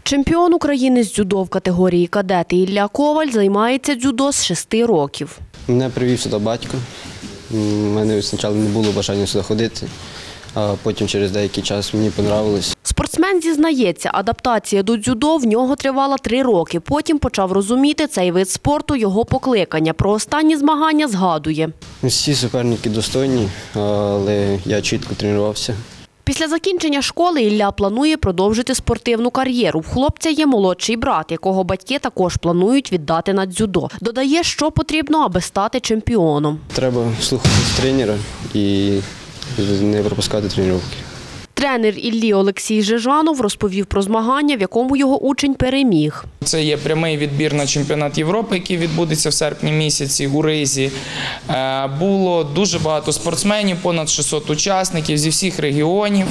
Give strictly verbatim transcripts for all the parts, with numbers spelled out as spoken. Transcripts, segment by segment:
Чемпіон України з дзюдо в категорії кадети Ілля Коваль займається дзюдо з шести років. Мене привів сюди батько. У мене спочатку не було бажання сюди ходити, а потім через деякий час мені подобалось. Спортсмен зізнається, адаптація до дзюдо в нього тривала три роки. Потім почав розуміти цей вид спорту, його покликання. Про останні змагання згадує. Всі суперники достойні, але я чітко тренувався. Після закінчення школи Ілля планує продовжити спортивну кар'єру. В хлопця є молодший брат, якого батьки також планують віддати на дзюдо. Додає, що потрібно, аби стати чемпіоном. Треба слухатись тренера і не пропускати тренування. Тренер Іллі Олексій Жижанов розповів про змагання, в якому його учень переміг. Це є прямий відбір на чемпіонат Європи, який відбудеться в серпні місяці у Ризі. Було дуже багато спортсменів, понад шістсот учасників зі всіх регіонів.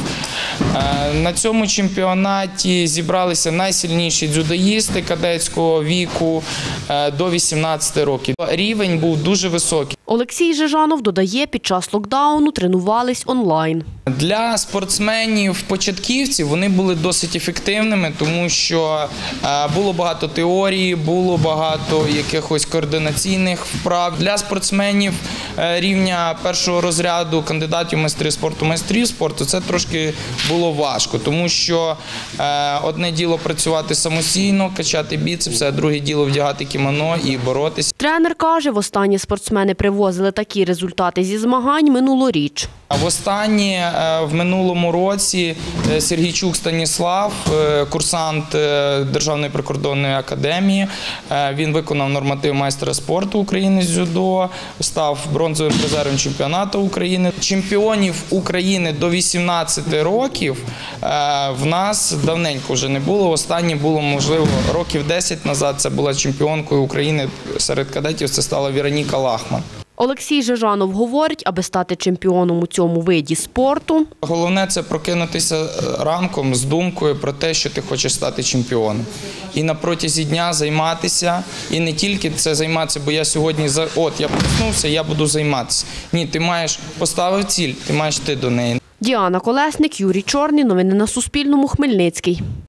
На цьому чемпіонаті зібралися найсильніші дзюдоїсти кадетського віку до вісімнадцяти років. Рівень був дуже високий. Олексій Жижанов додає, під час локдауну тренувались онлайн. Для спортсменів-початківців вони були досить ефективними, тому що було багато теорії, було багато якихось координаційних вправ. Для спортсменів рівня першого розряду, кандидатів в майстри спорту, майстрів спорту, це трошки було важко, тому що одне діло працювати самостійно, качати біцепси, а друге діло вдягати кімоно і боротися. Тренер каже, востаннє спортсмени привозили такі результати зі змагань минулоріч. Востаннє в минулому році Сергійчук Станіслав, курсант Державної прикордонної академії, він виконав норматив майстра спорту України з дзюдо, став бронзовим призером чемпіонату України. Чемпіонів України до вісімнадцяти років в нас давненько вже не було. Останнє було, можливо, років десять назад. Це була чемпіонкою України серед кадетів, це стала Вероніка Лахман. Олексій Жижанов говорить, аби стати чемпіоном у цьому виді спорту. Головне – це прокинутися ранком з думкою про те, що ти хочеш стати чемпіоном. І на протязі дня займатися, і не тільки це займатися, бо я сьогодні, от я проснувся, я буду займатися. Ні, ти маєш поставив ціль, ти маєш йти до неї. Діана Колесник, Юрій Чорний. Новини на Суспільному. Хмельницький.